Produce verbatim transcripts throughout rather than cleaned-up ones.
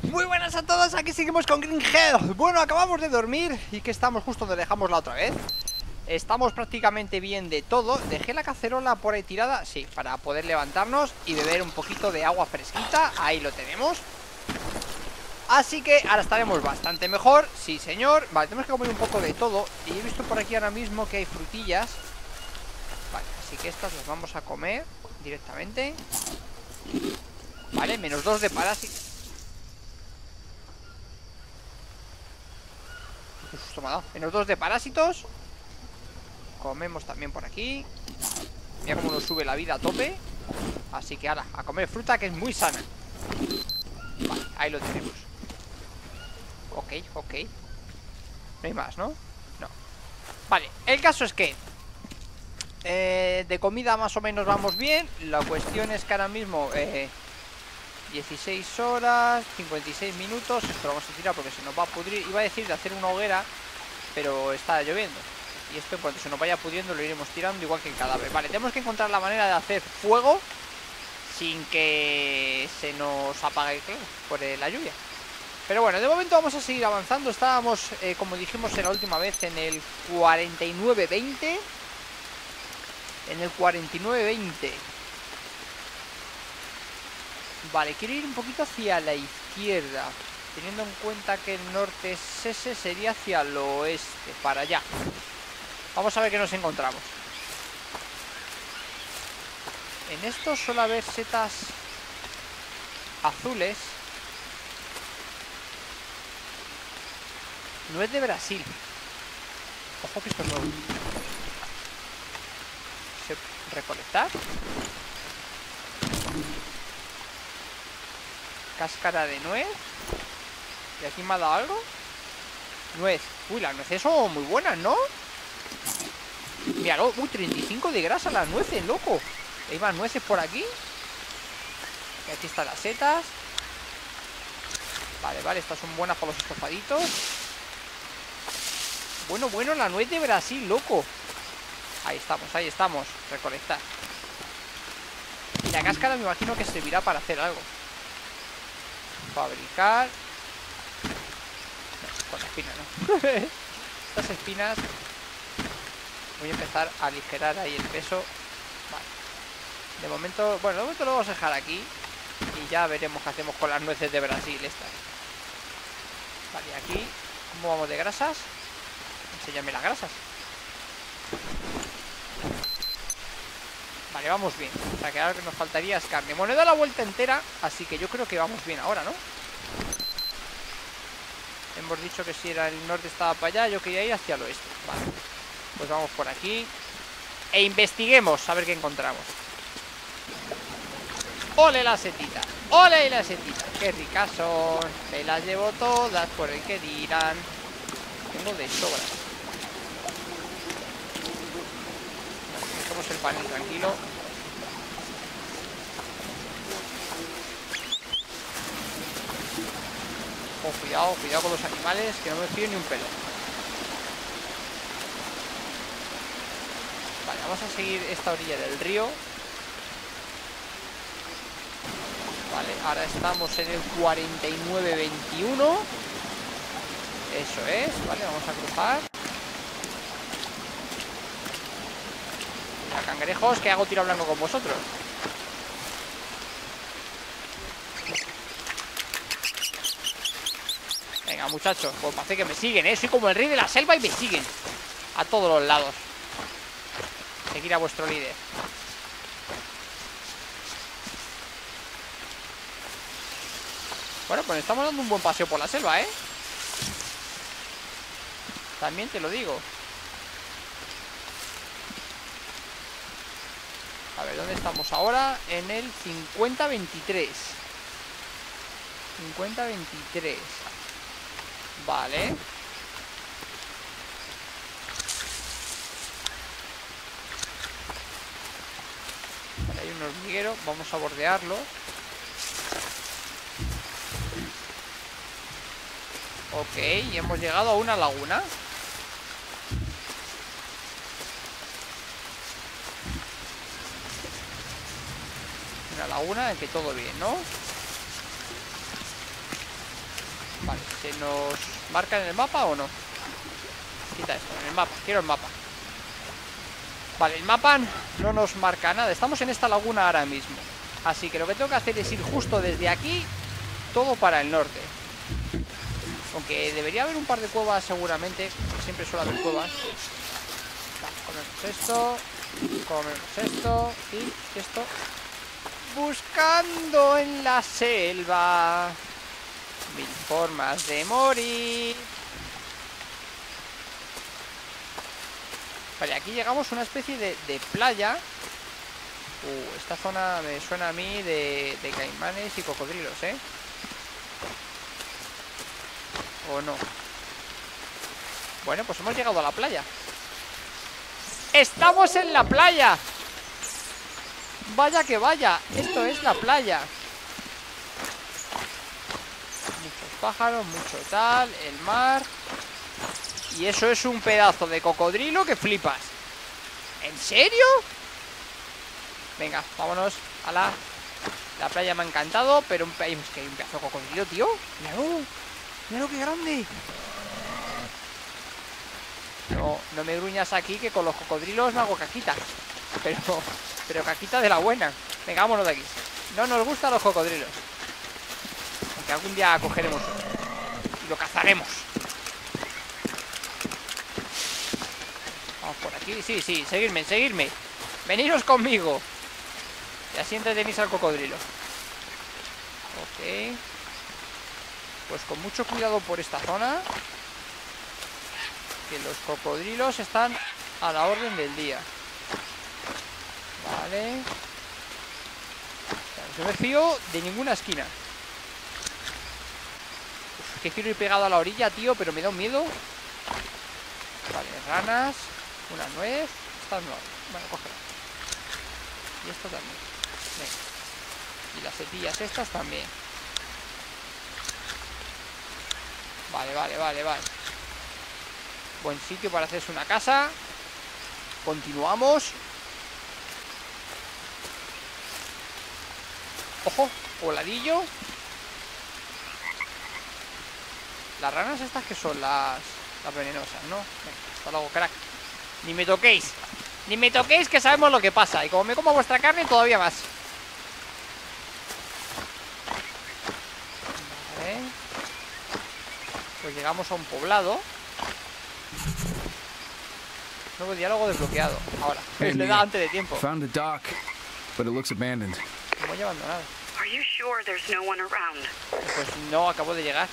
Muy buenas a todos, aquí seguimos con Green Hell. Bueno, acabamos de dormir y que estamos justo donde dejamos la otra vez. Estamos prácticamente bien de todo. Dejé la cacerola por ahí tirada, sí, para poder levantarnos y beber un poquito de agua fresquita. Ahí lo tenemos. Así que ahora estaremos bastante mejor, sí señor. Vale, tenemos que comer un poco de todo. Y he visto por aquí ahora mismo que hay frutillas. Vale, así que estas las vamos a comer directamente. Vale, menos dos de parásitos. Uf, toma, menos dos de parásitos. Comemos también por aquí. Mira cómo nos sube la vida a tope. Así que ahora, a comer fruta, que es muy sana. Vale, ahí lo tenemos. Ok, ok. No hay más, ¿no? No. Vale, el caso es que eh, de comida más o menos vamos bien. La cuestión es que ahora mismo eh, dieciséis horas, cincuenta y seis minutos. Esto lo vamos a tirar porque se nos va a pudrir. Iba a decir de hacer una hoguera, pero está lloviendo. Y esto en cuanto se nos vaya pudiendo lo iremos tirando igual que el cadáver. Vale, tenemos que encontrar la manera de hacer fuego sin que se nos apague, claro, por la lluvia. Pero bueno, de momento vamos a seguir avanzando. Estábamos, eh, como dijimos en la última vez, en el cuarenta y nueve veinte. En el cuarenta y nueve veinte. Vale, quiero ir un poquito hacia la izquierda, teniendo en cuenta que el norte es ese, sería hacia el oeste, para allá. Vamos a ver qué nos encontramos. En esto suele haber setas azules. Nuez de Brasil. Ojo que esto es nuevo. Recolectar. Cáscara de nuez. ¿Y aquí me ha dado algo? Nuez. Uy, las nueces son muy buenas, ¿no? Míralo. Uy, treinta y cinco de grasa las nueces, loco. Hay más nueces por aquí. Y aquí están las setas. Vale, vale, estas son buenas para los estofaditos. Bueno, bueno, la nuez de Brasil, loco. Ahí estamos, ahí estamos. Recolectar. Y la cáscara me imagino que servirá para hacer algo. Fabricar. No, con espinas, ¿no? Estas espinas. Voy a empezar a aligerar ahí el peso. Vale. De momento, bueno, de momento lo vamos a dejar aquí. Y ya veremos qué hacemos con las nueces de Brasil estas. Vale, aquí, ¿cómo vamos de grasas? Enséñame las grasas. Vale, vamos bien. O sea que ahora lo que nos faltaría es carne. Bueno, he dado la vuelta entera, así que yo creo que vamos bien ahora, ¿no? Hemos dicho que si era el norte estaba para allá, yo quería ir hacia el oeste. Vale, pues vamos por aquí e investiguemos a ver qué encontramos. ¡Ole las setitas! ¡Ole las setitas! ¡Qué ricas son! Me las llevo todas por el que dirán. Tengo de sobra. Dejemos el panel tranquilo. Con cuidado, cuidado con los animales, que no me fío ni un pelo. Vale, vamos a seguir esta orilla del río. Vale, ahora estamos en el cuarenta y nueve veintiuno. Eso es, vale, vamos a cruzar. Mira, cangrejos, que hago tiro blanco con vosotros. Venga, muchachos, pues parece que me siguen, ¿eh? Soy como el rey de la selva y me siguen a todos los lados. Seguir a vuestro líder. Bueno, pues estamos dando un buen paseo por la selva, ¿eh? También te lo digo. A ver, ¿dónde estamos ahora? En el cincuenta veintitrés. cincuenta veintitrés. Vale. Vale, hay un hormiguero. Vamos a bordearlo. Ok, y hemos llegado a una laguna. Una laguna en que todo bien, ¿no? Vale, ¿se nos marca en el mapa o no? Quita esto, en el mapa, quiero el mapa. Vale, el mapa no nos marca nada. Estamos en esta laguna ahora mismo. Así que lo que tengo que hacer es ir justo desde aquí, todo para el norte. Aunque debería haber un par de cuevas seguramente, porque siempre suele haber cuevas. Vale, comemos esto, comemos esto y esto. Buscando en la selva mil formas de morir. Vale, aquí llegamos a una especie de, de playa. Uh, esta zona me suena a mí de, de caimanes y cocodrilos, ¿eh? ¿O no? Bueno, pues hemos llegado a la playa. ¡Estamos en la playa! Vaya que vaya, esto es la playa. Muchos pájaros, mucho tal, el mar. Y eso es un pedazo de cocodrilo que flipas. ¿En serio? Venga, vámonos a la... La playa me ha encantado, pero un, es que hay un pedazo de cocodrilo, tío. Míralo, míralo qué grande. No, no me gruñas aquí, que con los cocodrilos me hago caquita. Pero, pero caquita de la buena. Venga, vámonos de aquí. No nos gustan los cocodrilos. Aunque algún día cogeremos uno y lo cazaremos. Vamos por aquí, sí, sí, seguidme, seguidme. Veniros conmigo. Y así entretenéis al cocodrilo. Ok. Pues con mucho cuidado por esta zona, que los cocodrilos están a la orden del día. Vale. No me fío de ninguna esquina. Uf, que quiero ir pegado a la orilla, tío, pero me da un miedo. Vale, ranas. Una nuez. Estas no. Bueno, cógela. Y esto también. Venga. Y las setillas estas también. Vale, vale, vale, vale. Buen sitio para hacerse una casa. Continuamos. Ojo, voladillo. Las ranas estas que son las, las venenosas, ¿no? Venga, hasta luego, crack. Ni me toquéis. Ni me toquéis, que sabemos lo que pasa. Y como me como vuestra carne, todavía más. Vale. Pues llegamos a un poblado. Nuevo diálogo desbloqueado. Ahora, Hey, le da antes de tiempo. Found a dock, but it looks abandoned. ¿Cómo he abandonado? Are you sure there's no one around? Pues no, acabo de llegar.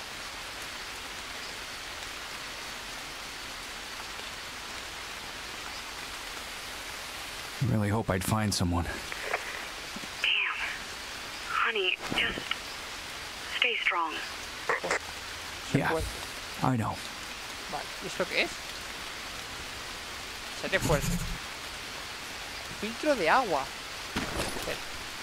I really hope I'd find someone. Damn. Honey, just stay strong. Se Yeah, fue. I know. Vale, ¿y esto qué es? Seré fuerte. Filtro de agua. Espera.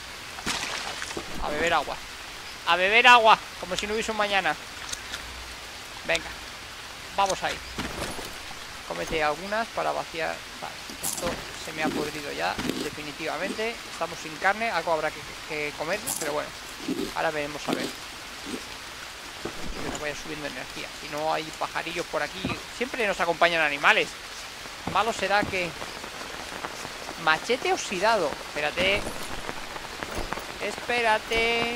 A beber agua. A beber agua, como si no hubiese un mañana. Venga, vamos ahí. Cómete algunas para vaciar. Vale, esto se me ha podrido ya, definitivamente. Estamos sin carne, algo habrá que, que comer, pero bueno, ahora veremos a ver. Que nos vaya subiendo energía. Si no hay pajarillos por aquí, siempre nos acompañan animales. Malo será que... Machete oxidado. Espérate. Espérate.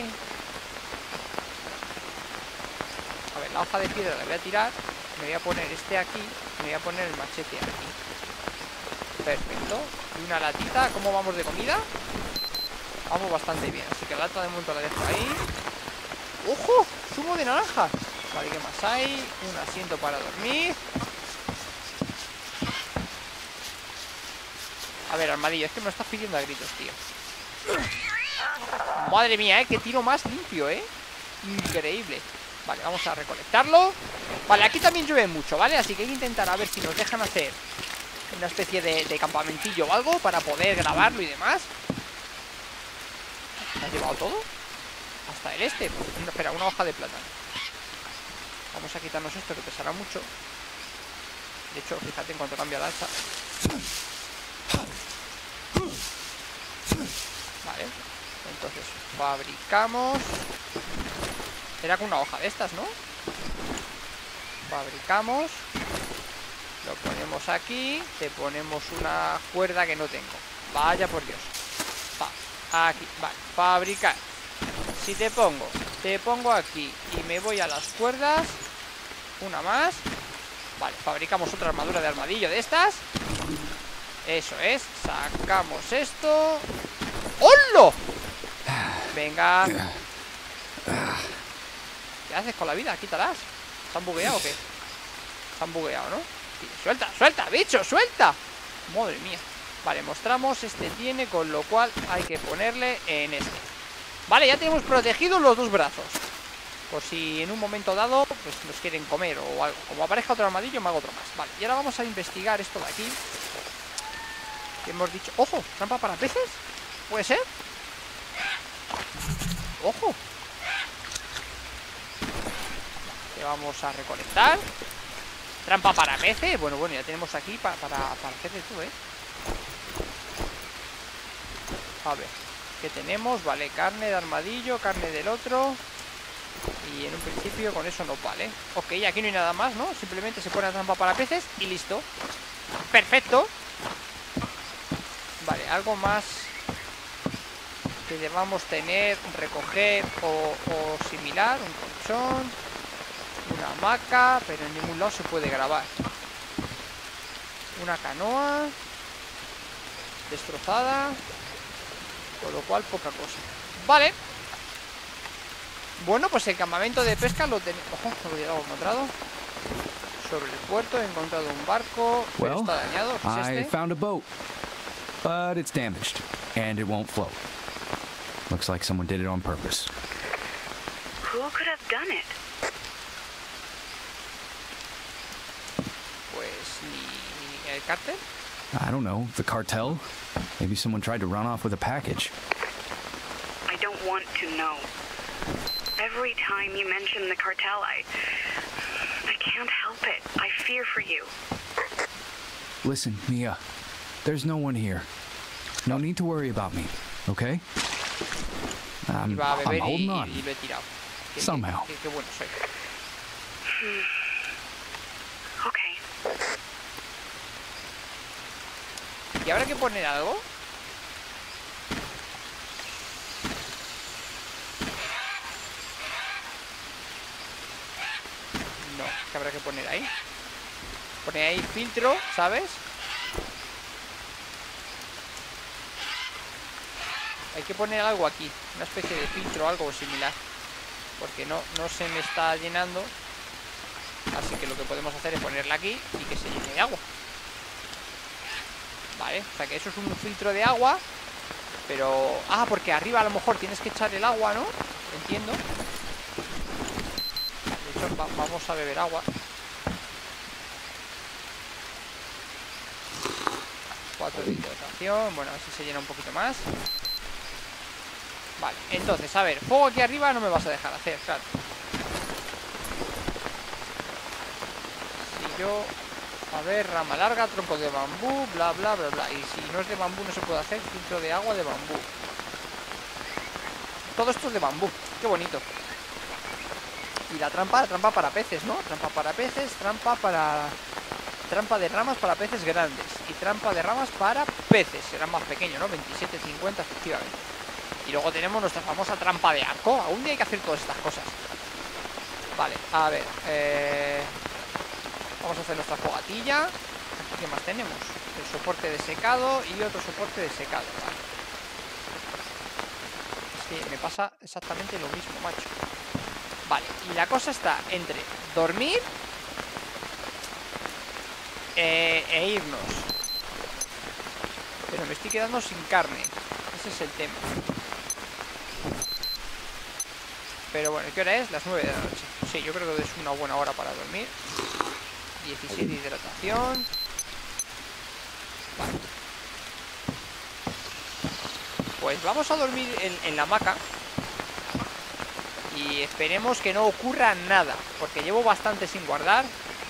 A ver, la hoja de piedra la voy a tirar. Me voy a poner este aquí. Me voy a poner el machete aquí. Perfecto. Y una latita. ¿Cómo vamos de comida? Vamos bastante bien. Así que la lata de momento la dejo ahí. ¡Ojo! Zumo de naranja. Vale, ¿qué más hay? Un asiento para dormir. A ver, armadillo, es que me lo estás pidiendo a gritos, tío. Madre mía, ¿eh? Qué tiro más limpio, ¿eh? Increíble. Vale, vamos a recolectarlo. Vale, aquí también llueve mucho, ¿vale? Así que hay que intentar a ver si nos dejan hacer una especie de, de campamentillo o algo para poder grabarlo y demás. ¿Me has llevado todo? Hasta el este. No, espera, una hoja de plátano. Vamos a quitarnos esto que pesará mucho. De hecho, fíjate en cuanto cambia la hacha. Vale, entonces fabricamos. Era con una hoja de estas, ¿no? Fabricamos. Lo ponemos aquí. Te ponemos una cuerda que no tengo. Vaya por Dios. Va, aquí, vale, fabricar. Si te pongo, te pongo aquí y me voy a las cuerdas. Una más. Vale, fabricamos otra armadura de armadillo de estas. Eso es, sacamos esto. ¡Hola! Venga. ¿Qué haces con la vida? Quítalas. ¿Se han bugueado o qué? Se han bugueado, ¿no? Sí, suelta, suelta, bicho, suelta. Madre mía. Vale, mostramos, este tiene, con lo cual hay que ponerle en este. Vale, ya tenemos protegidos los dos brazos. Por si en un momento dado pues nos quieren comer o algo. Como aparezca otro armadillo me hago otro más. Vale, y ahora vamos a investigar esto de aquí. Que hemos dicho, ojo, trampa para peces. ¿Puede ser? Ojo. Que vamos a recolectar. Trampa para peces. Bueno, bueno, ya tenemos aquí para, para, para peces tú, ¿eh? A ver, ¿qué tenemos? Vale, carne de armadillo, carne del otro. Y en un principio con eso no vale. Ok, aquí no hay nada más, ¿no? Simplemente se pone la trampa para peces y listo. Perfecto. Vale, algo más que debamos tener, recoger o, o similar. Un colchón, una hamaca, pero en ningún lado se puede grabar. Una canoa destrozada, con lo cual poca cosa. Vale. Bueno, pues el campamento de pesca lo tenemos. Ojo, no lo he encontrado. Sobre el puerto he encontrado un barco, pero Well, está dañado. ¿Qué es I este? found a boat, but it's damaged, and it won't float. Looks like someone did it on purpose. Who could have done it? Pues ni, ni el cártel. I don't know, the cartel? Maybe someone tried to run off with a package. I don't want to know. Every time you mention the cartel, I... I can't help it. I fear for you. Listen, Mia, there's no one here. No need to worry about me, okay? I'm, Iba a I'm beber y, holding on. y lo he tirado. Qué, Somehow. Qué, qué, qué bueno soy. Okay. ¿Y habrá que poner algo? No, ¿qué habrá que poner ahí? Pone ahí filtro, ¿sabes? Hay que poner algo aquí, una especie de filtro, algo similar. Porque no, no se me está llenando. Así que lo que podemos hacer es ponerla aquí y que se llene de agua. Vale, o sea que eso es un filtro de agua. Pero... Ah, porque arriba a lo mejor tienes que echar el agua, ¿no? Entiendo. De hecho, va, vamos a beber agua. Cuatro de hidratación. Bueno, a ver si se llena un poquito más. Vale, entonces, a ver, fuego aquí arriba no me vas a dejar hacer, claro. Si yo... A ver, rama larga, tronco de bambú, bla, bla, bla, bla. Y si no es de bambú no se puede hacer, filtro de agua de bambú. Todo esto es de bambú, qué bonito. Y la trampa, la trampa para peces, ¿no? Trampa para peces, trampa para... Trampa de ramas para peces grandes. Y trampa de ramas para peces. Será más pequeño, ¿no? veintisiete cincuenta, efectivamente. Y luego tenemos nuestra famosa trampa de arco. Algún día hay que hacer todas estas cosas. Vale, a ver eh... vamos a hacer nuestra fogatilla. Aquí, ¿qué más tenemos? El soporte de secado y otro soporte de secado. Vale. Es que me pasa exactamente lo mismo, macho. Vale, y la cosa está entre dormir eh, e irnos. Pero me estoy quedando sin carne. Ese es el tema. Pero bueno, ¿qué hora es? Las nueve de la noche. Sí, yo creo que es una buena hora para dormir. diecisiete de hidratación. Vale. Pues vamos a dormir en, en la hamaca. Y esperemos que no ocurra nada, porque llevo bastante sin guardar.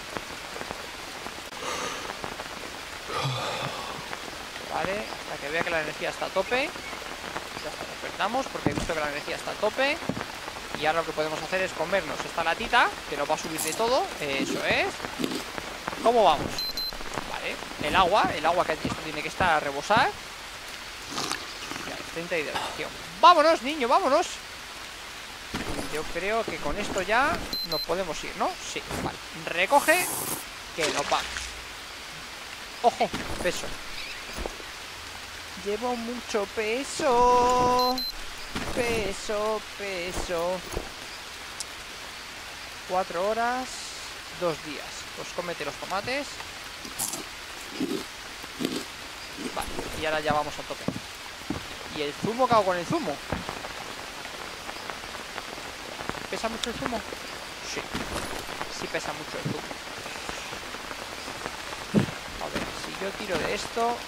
Vale, hasta que vea que la energía está a tope. Ya está, despertamos porque he visto que la energía está a tope. Y ahora lo que podemos hacer es comernos esta latita, que nos va a subir de todo. Eso es. ¿Cómo vamos? Vale, el agua, el agua que esto tiene que estar a rebosar. Vale, treinta de hidratación. ¡Vámonos, niño, vámonos! Yo creo que con esto ya nos podemos ir, ¿no? Sí, vale. Recoge, que nos vamos. ¡Ojo! Peso. Llevo mucho peso. Peso, peso. Cuatro horas, dos días. Pues cómete los tomates. Vale, y ahora ya vamos a tope. ¿Y el zumo? ¿Qué hago con el zumo? ¿Pesa mucho el zumo? Sí. Sí pesa mucho el zumo. A ver, si yo tiro de esto...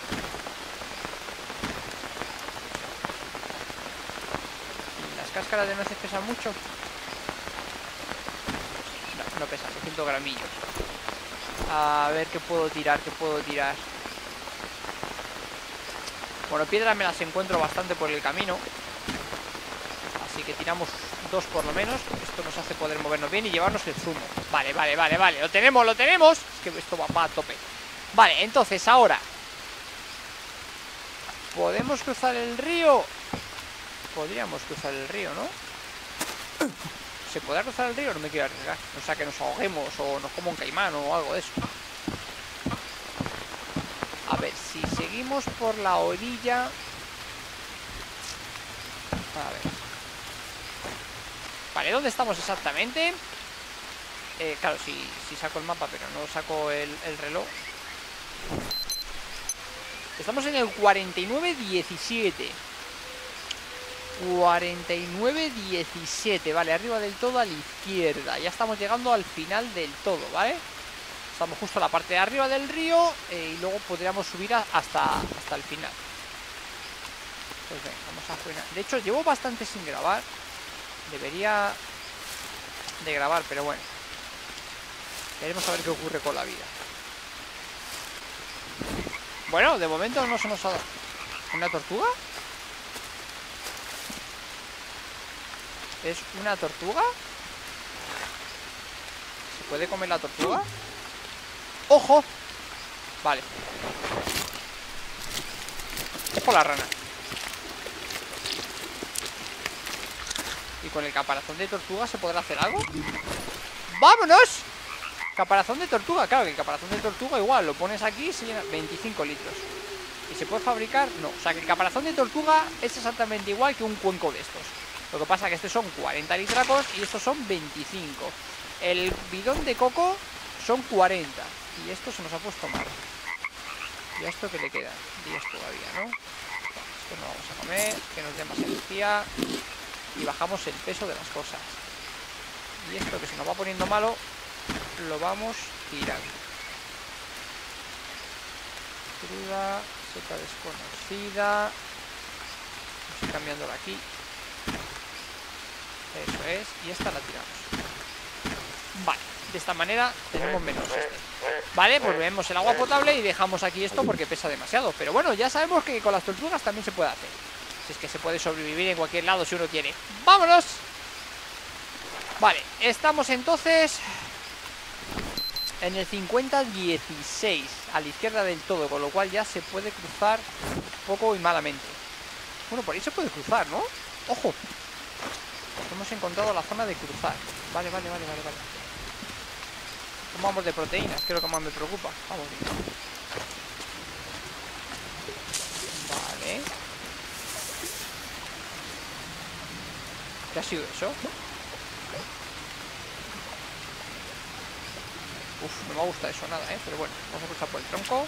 ¿Las cáscaras de nueces pesan mucho? No, no pesan, doscientos gramillos. A ver qué puedo tirar, qué puedo tirar. Bueno, piedras me las encuentro bastante por el camino. Así que tiramos dos por lo menos. Esto nos hace poder movernos bien y llevarnos el zumo. Vale, vale, vale, vale. Lo tenemos, lo tenemos. Es que esto va, va a tope. Vale, entonces ahora ¿podemos cruzar el río? Podríamos cruzar el río, ¿no? ¿Se podrá cruzar el río? No me quiero arriesgar. O sea, que nos ahoguemos o nos coma un caimán o algo de eso. A ver, si seguimos por la orilla... A ver. Vale, ¿dónde estamos exactamente? Eh, claro, si, si saco el mapa, pero no saco el, el reloj. Estamos en el cuarenta y nueve diecisiete. cuarenta y nueve diecisiete. Vale, arriba del todo a la izquierda. Ya estamos llegando al final del todo, ¿vale? Estamos justo en la parte de arriba del río, eh, y luego podríamos subir a, hasta, hasta el final. Pues venga, vamos a frenar. De hecho, llevo bastante sin grabar. Debería de grabar, pero bueno. Queremos saber qué ocurre con la vida. Bueno, de momento no se nos ha dado. ¿Una tortuga? ¿Es una tortuga? ¿Se puede comer la tortuga? ¡Ojo! Vale. Ojo la rana. ¿Y con el caparazón de tortuga se podrá hacer algo? ¡Vámonos! Caparazón de tortuga, claro que el caparazón de tortuga igual lo pones aquí y se llena veinticinco litros. ¿Y se puede fabricar? No, o sea que el caparazón de tortuga es exactamente igual que un cuenco de estos. Lo que pasa es que estos son cuarenta litracos y estos son veinticinco. El bidón de coco son cuarenta. Y esto se nos ha puesto mal. ¿Y a esto qué le queda? diez todavía, ¿no? Esto no vamos a comer, que nos dé más energía. Y bajamos el peso de las cosas. Y esto que se nos va poniendo malo lo vamos tirando. Cruda, seta desconocida. Estoy cambiándola aquí. Eso es, y esta la tiramos. Vale, de esta manera tenemos menos este. Vale, pues bebemos el agua potable y dejamos aquí esto porque pesa demasiado. Pero bueno, ya sabemos que con las tortugas también se puede hacer. Si es que se puede sobrevivir en cualquier lado si uno quiere. ¡Vámonos! Vale, estamos entonces en el cincuenta dieciséis, a la izquierda del todo, con lo cual ya se puede cruzar poco y malamente. Bueno, por ahí se puede cruzar, ¿no? ¡Ojo! Hemos encontrado la zona de cruzar. Vale, vale, vale, vale, vale. ¿Cómo vamos de proteínas? Que es lo que más me preocupa. Vamos bien. Vale. ¿Qué ha sido eso? Uf, no me gusta eso nada, ¿eh? Pero bueno, vamos a cruzar por el tronco.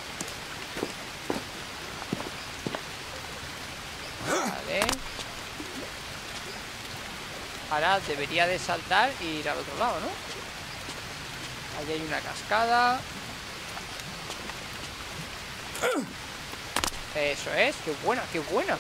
Vale. Ahora debería de saltar y ir al otro lado, ¿no? Allí hay una cascada. Eso es, qué buena, qué buena.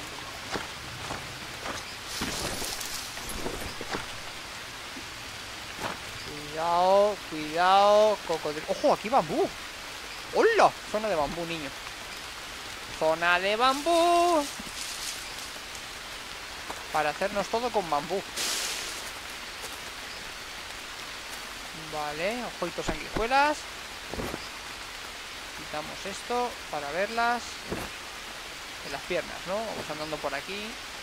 Cuidado, cuidado, cocodrilo. ¡Ojo, aquí bambú! ¡Hola! Zona de bambú, niño. Zona de bambú. Para hacernos todo con bambú. Vale, ojitos sanguijuelas. Quitamos esto para verlas. En las piernas, ¿no? Vamos andando por aquí.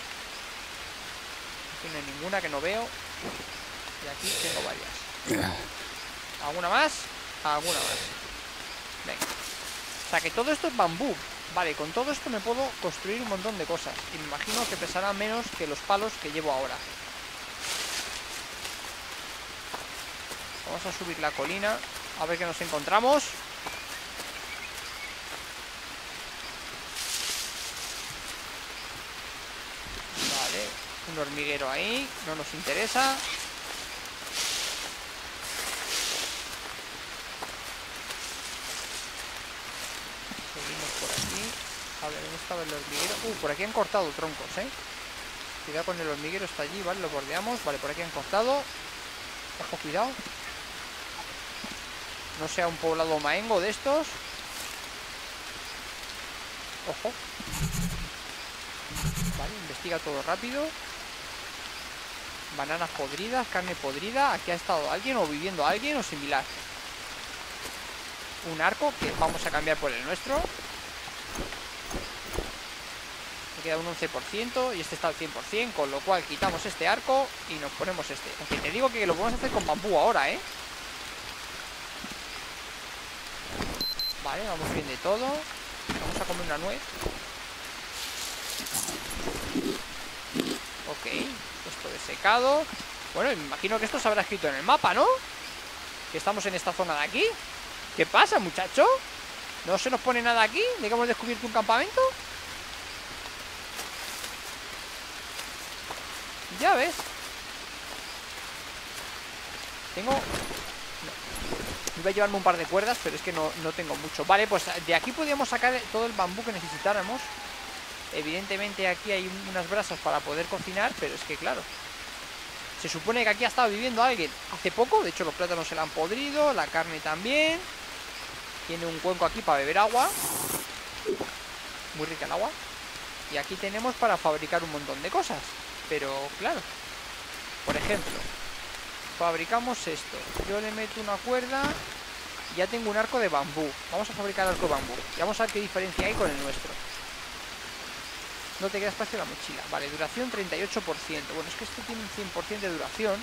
Aquí no hay ninguna que no veo. Y aquí tengo varias. ¿Alguna más? Alguna más. Venga. O sea que todo esto es bambú. Vale, con todo esto me puedo construir un montón de cosas. Y me imagino que pesará menos que los palos que llevo ahora. Vamos a subir la colina. A ver qué nos encontramos. Vale, un hormiguero ahí. No nos interesa. Seguimos por aquí. A ver, ¿dónde estaba el hormiguero? Uh, por aquí han cortado troncos, ¿eh? Cuidado con el hormiguero, está allí, ¿vale? Lo bordeamos. Vale, por aquí han cortado. Ojo, cuidado. No sea un poblado maengo de estos. Ojo. Vale, investiga todo rápido. Bananas podridas, carne podrida. Aquí ha estado alguien o viviendo alguien o similar. Un arco que vamos a cambiar por el nuestro. Me queda un once por ciento y este está al cien por cien, con lo cual quitamos este arco y nos ponemos este. Aunque te digo que lo podemos hacer con bambú ahora, ¿eh? Vale, vamos bien de todo. Vamos a comer una nuez. Ok, esto de secado. Bueno, me imagino que esto se habrá escrito en el mapa, ¿no? Que estamos en esta zona de aquí. ¿Qué pasa, muchacho? ¿No se nos pone nada aquí? ¿De que hemos descubierto un campamento? Ya ves. Tengo... Iba a llevarme un par de cuerdas, pero es que no, no tengo mucho. Vale, pues de aquí podríamos sacar todo el bambú que necesitáramos. Evidentemente aquí hay unas brasas para poder cocinar, pero es que claro, se supone que aquí ha estado viviendo alguien hace poco. De hecho los plátanos se la han podrido, la carne también. Tiene un cuenco aquí para beber agua. Muy rica el agua. Y aquí tenemos para fabricar un montón de cosas. Pero claro, por ejemplo, fabricamos esto. Yo le meto una cuerda. Ya tengo un arco de bambú. Vamos a fabricar arco de bambú y vamos a ver qué diferencia hay con el nuestro. No te queda espacio en la mochila. Vale, duración treinta y ocho por ciento. Bueno, es que esto tiene un cien por ciento de duración.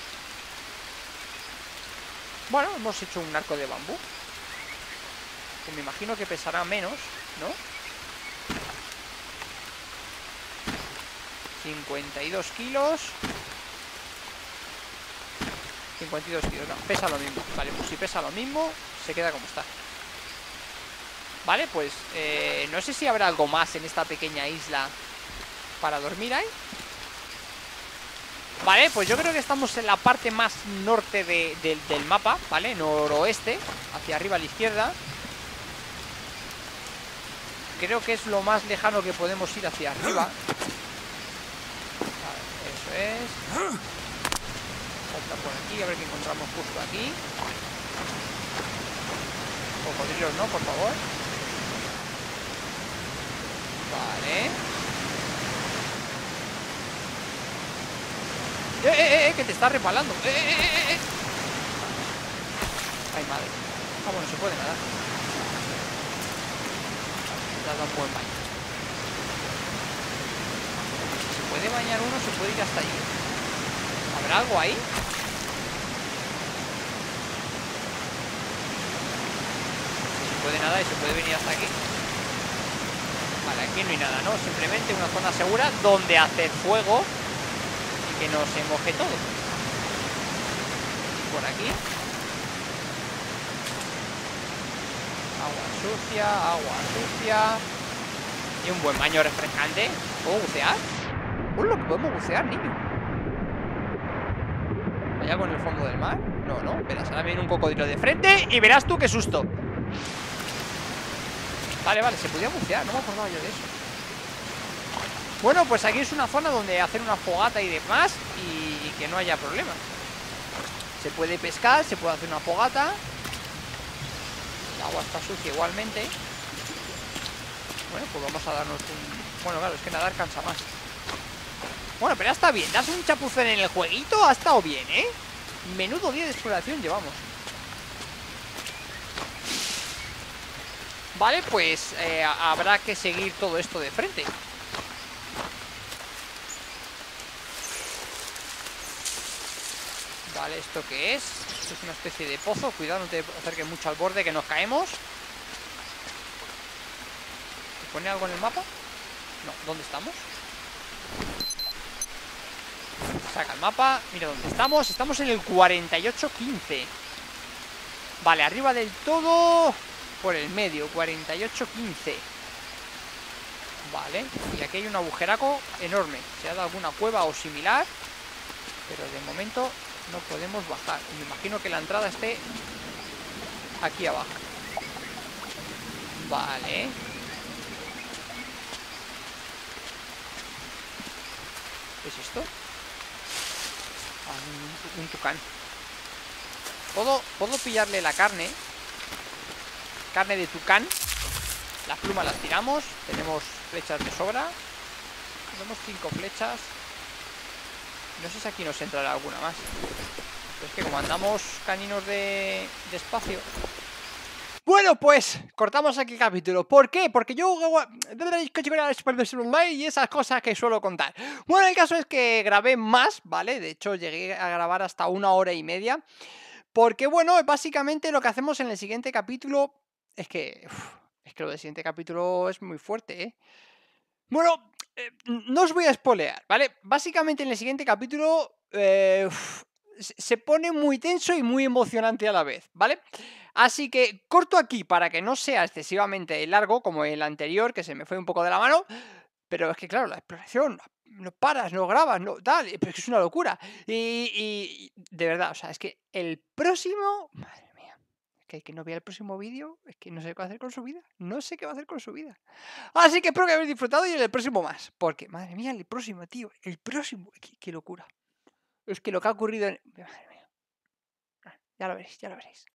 Bueno, hemos hecho un arco de bambú, que me imagino que pesará menos, ¿no? cincuenta y dos kilos. cincuenta y dos kilos, no, pesa lo mismo. Vale, pues si pesa lo mismo, se queda como está. Vale, pues eh, no sé si habrá algo más en esta pequeña isla para dormir ahí. Vale, pues yo creo que estamos en la parte más norte de, de, del mapa, ¿vale? Noroeste, hacia arriba a la izquierda. Creo que es lo más lejano que podemos ir hacia arriba. Vale, eso es. Salta por aquí, a ver qué encontramos justo aquí. Cocodrilos no, por favor. Vale. ¡Eh, eh, eh! Que te está repalando. ¡Eh, eh, eh, eh! ¡Ay, madre! Ah, bueno, se puede nadar. Te has dado un buen baño. Si se puede bañar uno, se puede ir hasta allí. ¿Habrá algo ahí? Se puede nadar y se puede venir hasta aquí. Vale, aquí no hay nada, ¿no? Simplemente una zona segura donde hacer fuego y que no se moje todo. Por aquí. Agua sucia, agua sucia. Y un buen baño refrescante. ¿Puedo bucear? ¡Uy, lo que podemos bucear, niño! ¿Allá con el fondo del mar? No, no, verás, ahora viene un cocodrilo de frente y verás tú qué susto. Vale, vale, se podía bucear, no me acordaba yo de eso. Bueno, pues aquí es una zona donde hacer una fogata y demás y, y que no haya problema. Se puede pescar, se puede hacer una fogata. El agua está sucia igualmente. Bueno, pues vamos a darnos un... Bueno, claro, es que nadar cansa más. Bueno, pero ya está bien, das un chapucén en el jueguito, ha estado bien, ¿eh? Menudo día de exploración llevamos. Vale, pues eh, habrá que seguir todo esto de frente. Vale, ¿esto qué es? Esto es una especie de pozo. Cuidado, no te acerques mucho al borde, que nos caemos. ¿Te pone algo en el mapa? No, ¿dónde estamos? Saca el mapa, mira dónde estamos. Estamos en el cuarenta y ocho quince. Vale, arriba del todo, por el medio, cuarenta y ocho quince. Vale, y aquí hay un agujeraco enorme. Se ha dado alguna cueva o similar, pero de momento no podemos bajar. Me imagino que la entrada esté aquí abajo. Vale. ¿Qué es esto? Ah, un, un tucán. ¿Puedo, puedo pillarle la carne. Carne de tucán. Las plumas las tiramos. Tenemos flechas de sobra. Tenemos cinco flechas. No sé si aquí nos entrará alguna más. Pero es que como andamos caninos de, de espacio. Bueno, pues cortamos aquí el capítulo. ¿Por qué? Porque yo y esas cosas que suelo contar. Bueno, el caso es que grabé más, ¿vale? De hecho, llegué a grabar hasta una hora y media. Porque, bueno, básicamente lo que hacemos en el siguiente capítulo es que... Uf, es que lo del siguiente capítulo es muy fuerte, ¿eh? Bueno, eh, no os voy a spoilear, ¿vale? Básicamente en el siguiente capítulo eh, uf, se pone muy tenso y muy emocionante a la vez, ¿vale? Así que corto aquí para que no sea excesivamente largo como el anterior, que se me fue un poco de la mano. Pero es que, claro, la exploración, no paras, no grabas, no tal, pero es que es una locura. Y, y de verdad, o sea, es que el próximo... Madre mía, es que el que no vea el próximo vídeo, es que no sé qué va a hacer con su vida. No sé qué va a hacer con su vida. Así que espero que habéis disfrutado y en el próximo más. Porque, madre mía, el próximo, tío, el próximo, qué, qué locura. Es que lo que ha ocurrido en... Madre mía. Ya lo veréis, ya lo veréis.